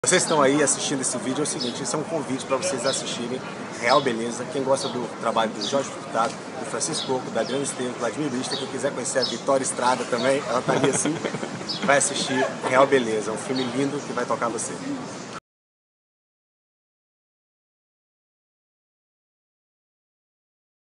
Vocês estão aí assistindo esse vídeo, é o seguinte, isso é um convite para vocês assistirem Real Beleza. Quem gosta do trabalho do Jorge Furtado, do Francisco Coco, da Adriana Esteves, do Vladimir Brista, quem quiser conhecer a Vitória Estrada também, ela tá ali assim, vai assistir Real Beleza, um filme lindo que vai tocar você.